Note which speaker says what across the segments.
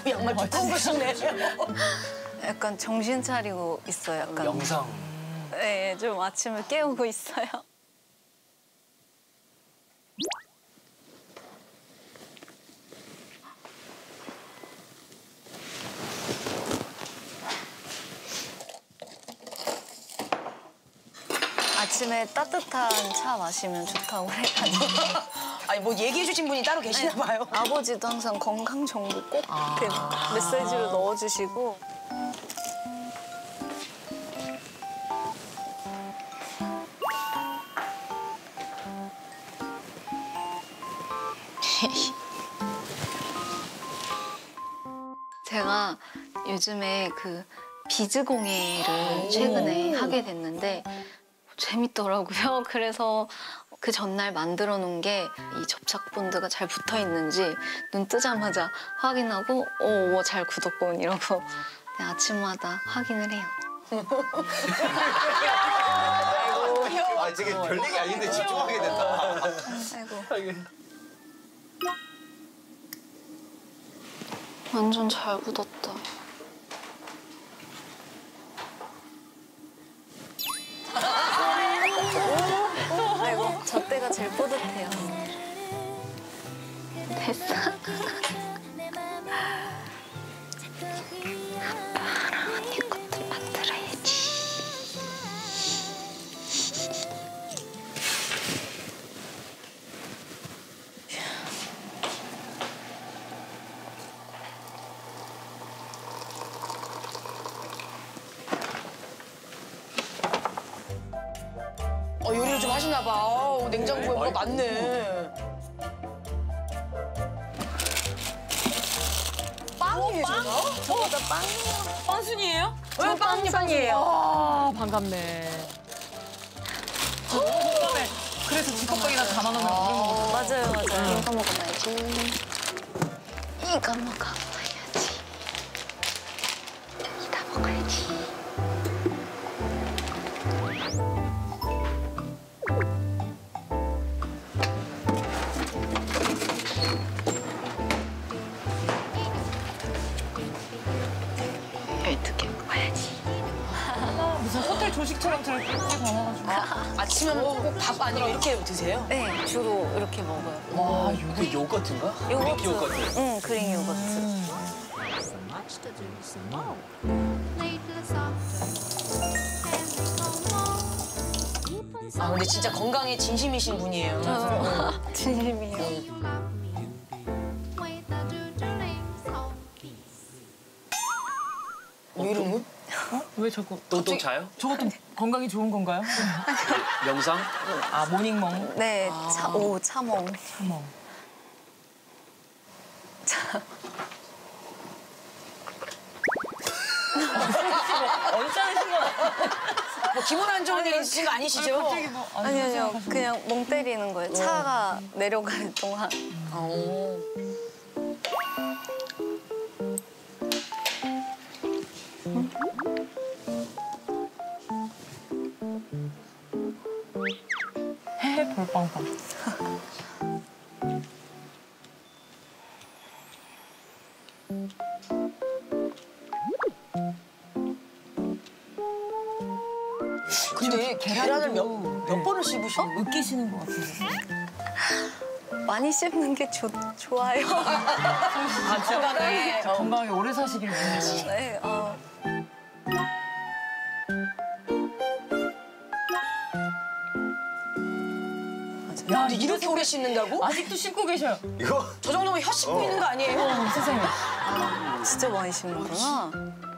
Speaker 1: 양말 두꺼운 거 신네.
Speaker 2: 약간 정신 차리고 있어요. 약간.
Speaker 3: 영상.
Speaker 2: 네, 좀 아침을 깨우고 있어요. 아침에 따뜻한 차 마시면 좋다고 해가지고.
Speaker 1: 아니 뭐 얘기해 주신 분이 따로 계시나 봐요.
Speaker 2: 아버지도 항상 건강 정보 꼭 이렇게 메시지를 넣어주시고. 제가 요즘에 그 비즈공예를 최근에 하게 됐는데 재밌더라고요. 그래서 그 전날 만들어 놓은 게 이 접착 본드가 잘 붙어 있는지 눈 뜨자마자 확인하고 잘 굳었군 이러고 아침마다 확인을 해요.
Speaker 3: 아, 되게 별 얘기 아닌데 집중하게 된다.
Speaker 2: 아이고. 완전 잘 굳었다. 아이고, 저 때가 제일 뿌듯해요. 됐어. 아빠랑 언니 것도 만들어야지.
Speaker 1: 요리를 좀 하시나 봐. 냉장고에 뭐가 많네. 빵이에요, 저거?
Speaker 2: 저보다 빵.
Speaker 4: 빵순이에요?
Speaker 1: 저 빵이에요.
Speaker 4: 아, 반갑네. 그래서 지컵bag에다 담아놓으면 우리 먹어.
Speaker 2: 맞아요. 이거 먹어야지. 이거 먹어야지. 이다 먹어야지.
Speaker 4: 무슨 호텔 조식처럼 저렇게 담아가지고.
Speaker 1: 아침에 꼭 밥 아니면 이렇게 드세요?
Speaker 2: 네, 주로 이렇게 먹어요.
Speaker 3: 와, 이거 요거트인가?
Speaker 2: 요거트.
Speaker 3: 그릭 요거트.
Speaker 2: 응, 그릭 요거트.
Speaker 1: 근데 진짜 건강에 진심이신 분이에요.
Speaker 2: 진심이에요.
Speaker 1: 이름은?
Speaker 4: 왜 자꾸?
Speaker 3: 또 자요?
Speaker 4: 저것도 건강에 좋은 건가요?
Speaker 3: 영상?
Speaker 4: 아, 모닝멍.
Speaker 2: 네, 차몽.
Speaker 4: 참멍. 언짢으신 거.
Speaker 1: 뭐 기분 안 좋은 일 있으신 거 아니시죠?
Speaker 2: 아니요. 그냥 멍 때리는 거예요. 차가 내려가는 동안.
Speaker 4: 헤헤 볼빵빵.
Speaker 1: 근데 계란을 몇 번을 씹으시는 거예요?
Speaker 4: 으깨시는 것 같은데.
Speaker 2: 많이 씹는 게 좋아요.
Speaker 1: 건강하게.
Speaker 4: 건강하게 오래 사시길 바래요.
Speaker 2: 네,
Speaker 1: 야, 이렇게 오래 씹는다고?
Speaker 4: 아직도 씹고 계셔요.
Speaker 3: 이거?
Speaker 1: 저 정도면 혀 씹고 있는 거 아니에요?
Speaker 4: 세상에.
Speaker 2: 진짜 많이 씹는구나.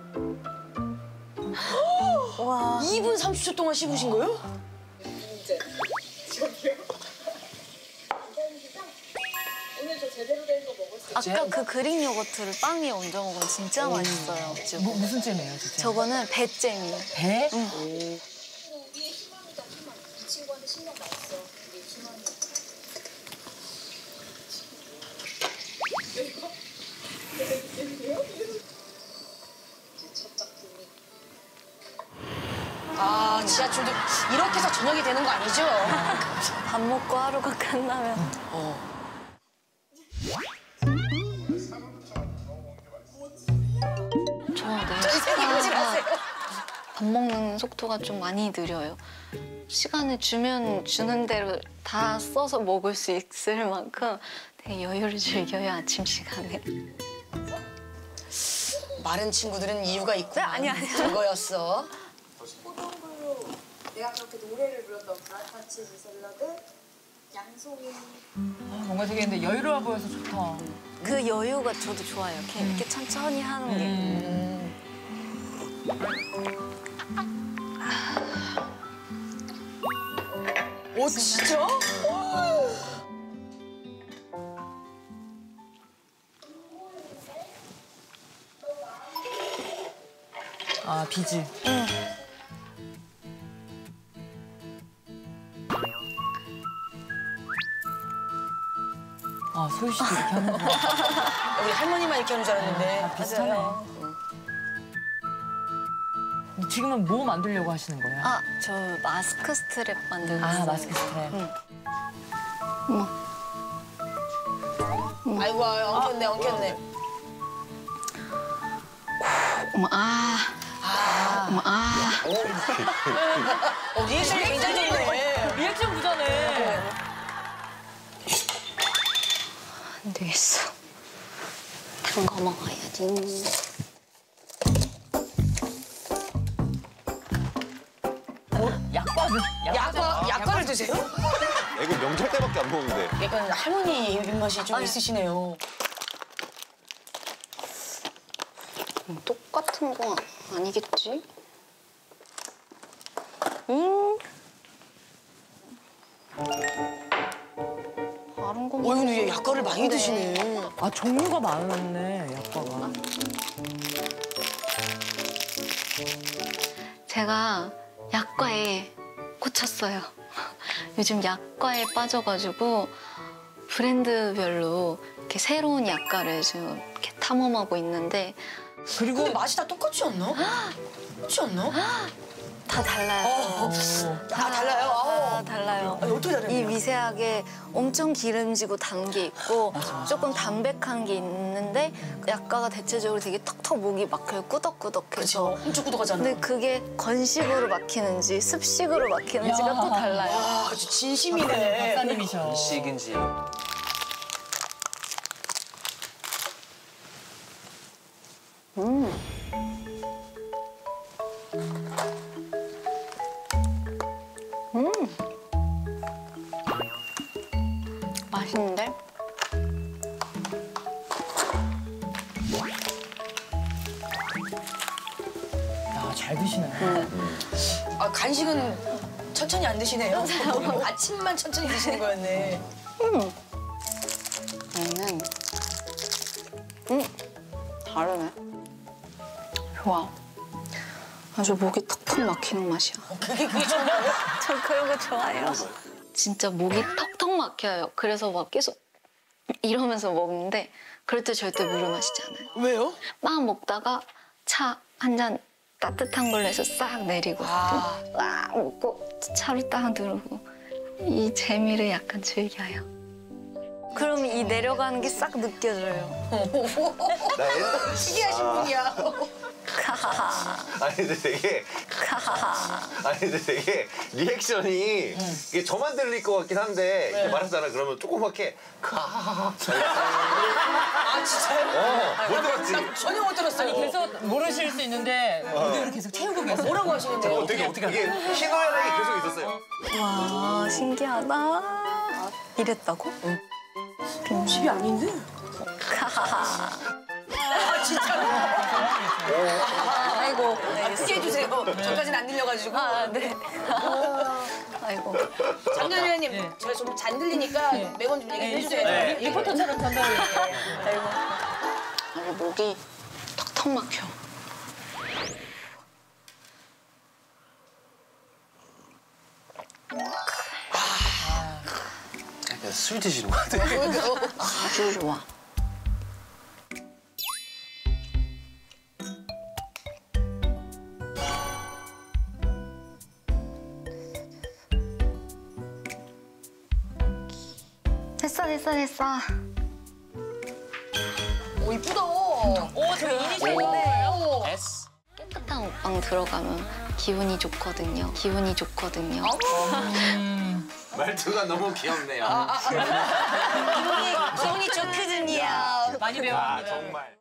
Speaker 2: 와.
Speaker 1: 2분 30초 동안 씹으신 거예요?
Speaker 2: 아까 그 그릭 요거트를 빵에 얹어 먹으면 진짜 맛있어요.
Speaker 4: 무슨 잼이에요, 진짜?
Speaker 2: 저거는 배잼이에요.
Speaker 4: 배?
Speaker 2: 응.
Speaker 1: 지하철도 이렇게 해서 저녁이 되는 거 아니죠?
Speaker 2: 밥 먹고 하루가 끝나면. 밥 먹는 속도가 좀 많이 느려요. 시간을 주면 주는 대로 다 써서 먹을 수 있을 만큼 되게 여유를 즐겨요, 아침 시간에.
Speaker 1: 마른 친구들은 이유가 있고.
Speaker 2: 아니야.
Speaker 1: 그거였어.
Speaker 5: 포동블루 내가 그렇게 노래를 불렀던 브라타치즈 샐러드 양송이
Speaker 4: 뭔가 되게 근데 여유로워 보여서 좋다.
Speaker 2: 그 여유가 저도 좋아요. 이렇게 천천히 하는 게.
Speaker 1: 오 진짜?
Speaker 4: 아, 비즈. 아, 소유 씨도 이렇게 하는구나.
Speaker 1: 우리 할머니만 이렇게 하는 줄 알았는데.
Speaker 4: 아, 비슷하네. 지금은 뭐 만들려고 하시는 거예요?
Speaker 2: 아, 저 마스크 스트랩 만들고 있어요.
Speaker 4: 마스크 스트랩.
Speaker 1: 아이고 엉켰네 엉켰네.
Speaker 2: 어머, 어머,
Speaker 1: 리액션이 굉장히 좋네.
Speaker 4: 리액션 부자네.
Speaker 2: 안 되겠어. 단 거 먹어야지.
Speaker 4: 약과는?
Speaker 1: 약과를 드세요?
Speaker 3: 이거 명절 때밖에 안 먹는데.
Speaker 1: 약간 할머니 입맛이 좀 있으시네요.
Speaker 2: 똑같은 거 아니겠지? 다른 거
Speaker 1: 어이구 얘 약과를 많이 드시네.
Speaker 4: 아, 종류가 많았네, 약과가.
Speaker 2: 제가 약과에 꽂혔어요. 요즘 약과에 빠져가지고 브랜드별로 이렇게 새로운 약과를 지금 이렇게 탐험하고 있는데
Speaker 4: 그리고
Speaker 1: 근데 맛이 다 똑같지 않나? 똑같지 않나?
Speaker 2: 다 달라요.
Speaker 1: 다 달라요?
Speaker 2: 다 달라요.
Speaker 1: 아니, 어떻게 다른가요?
Speaker 2: 이 미세하게 엄청 기름지고 단 게 있고 조금 담백한 게 있는데 약과가 대체적으로 되게 턱턱 목이 막혀요. 꾸덕꾸덕해서.
Speaker 1: 그렇죠. 엄청 꾸덕하잖아.
Speaker 2: 근데 그게 건식으로 막히는지 습식으로 막히는지가 또 달라요.
Speaker 1: 와 아주 진심이네.
Speaker 4: 박사님이셔.
Speaker 3: 식인지.
Speaker 2: 맛있는데?
Speaker 4: 야, 잘 드시네.
Speaker 1: 아 간식은 천천히 안 드시네요. 아침만 천천히 드시는 거였네.
Speaker 2: 얘는 다르네. 좋아. 아주 목이 턱턱 막히는 맛이야.
Speaker 1: 그게 좋나요?
Speaker 2: 저 그런 거 좋아해요. 진짜 목이 턱턱 막혀요. 그래서 막 계속 이러면서 먹는데 그럴 때 절대 물을 마시지 않아요.
Speaker 1: 왜요?
Speaker 2: 막 먹다가 차 한 잔 따뜻한 걸로 해서 싹 내리고 와 먹고 차로 딱 들어오고 이 재미를 약간 즐겨요. 그럼 이 내려가는 게 싹 느껴져요.
Speaker 3: 나 옛날.
Speaker 1: 특이하신 분이야.
Speaker 3: 아니 근데 되게. 아니 근데 되게 리액션이 이게 저만 들릴 것 같긴 한데 이렇게 말하잖아. 그러면 조그맣게
Speaker 1: 아 진짜요?
Speaker 3: 못 들었지.
Speaker 1: 나 전혀 못 들었어요.
Speaker 4: 계속 모르실 수 있는데 무대를 계속 채우고 계세요.
Speaker 1: 뭐라고 하시는데요?
Speaker 3: 되게 이게 희노애락이 계속 있었어요.
Speaker 2: 와 신기하다. 이랬다고?
Speaker 1: 집이 아닌데? 아 진짜로?
Speaker 2: 아이고.
Speaker 1: 크게 해주세요. 저까지는 안 들려가지고.
Speaker 2: 네. 아이고.
Speaker 1: 장현 의원님, 제가 좀 잔들리니까 매번 좀 얘기해 주세요.
Speaker 4: 네. 리포터처럼 전달을.
Speaker 2: 아주 목이 턱턱 막혀.
Speaker 3: 약간 술 드시는 것 같아요.
Speaker 2: 아주 좋아. 됐어.
Speaker 1: 오 이쁘다.
Speaker 4: 오, 저 이니셜인데요?
Speaker 3: S.
Speaker 2: 깨끗한 옷방 들어가면 기분이 좋거든요. 기분이 좋거든요.
Speaker 3: 말투가 너무 귀엽네요.
Speaker 1: 기분이 좋거든요.
Speaker 4: 많이 배웠습니다.
Speaker 3: 정말.